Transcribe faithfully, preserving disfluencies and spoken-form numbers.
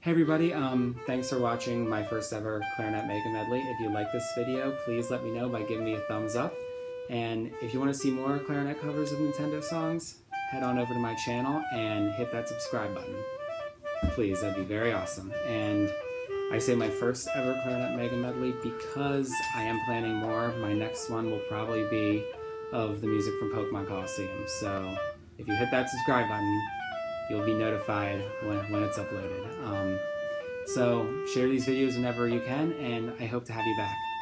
Hey everybody, um, thanks for watching my first ever Clarinet Mega Medley. If you like this video, please let me know by giving me a thumbs up. And if you want to see more clarinet covers of Nintendo songs, head on over to my channel and hit that subscribe button. Please, that'd be very awesome. And I say my first ever Clarinet Mega Medley because I am planning more. My next one will probably be of the music from Pokémon Coliseum. So if you hit that subscribe button, you'll be notified when, when it's uploaded. Um, so share these videos whenever you can, and I hope to have you back.